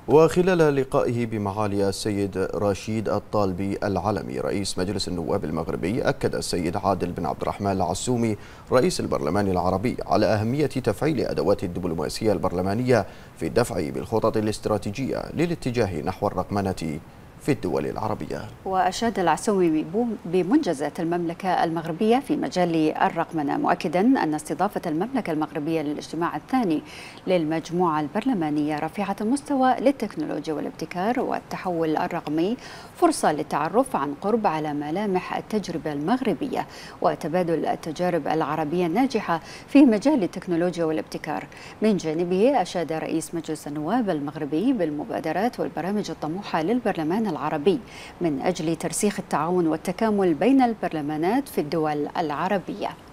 وخلال لقائه بمعالي السيد رشيد الطالبي العلمي رئيس مجلس النواب المغربي، أكد السيد عادل بن عبد الرحمن العسومي رئيس البرلمان العربي على أهمية تفعيل أدوات الدبلوماسية البرلمانية في الدفع بالخطط الاستراتيجية للاتجاه نحو الرقمنة في الدول العربية. وأشاد العسومي بمنجزات المملكة المغربية في مجال الرقمنة، مؤكدا أن استضافة المملكة المغربية للاجتماع الثاني للمجموعة البرلمانية رفيعة المستوى للتكنولوجيا والابتكار والتحول الرقمي فرصة للتعرف عن قرب على ملامح التجربة المغربية وتبادل التجارب العربية الناجحة في مجال التكنولوجيا والابتكار. من جانبه أشاد رئيس مجلس النواب المغربي بالمبادرات والبرامج الطموحة للبرلمان العربي من أجل ترسيخ التعاون والتكامل بين البرلمانات في الدول العربية.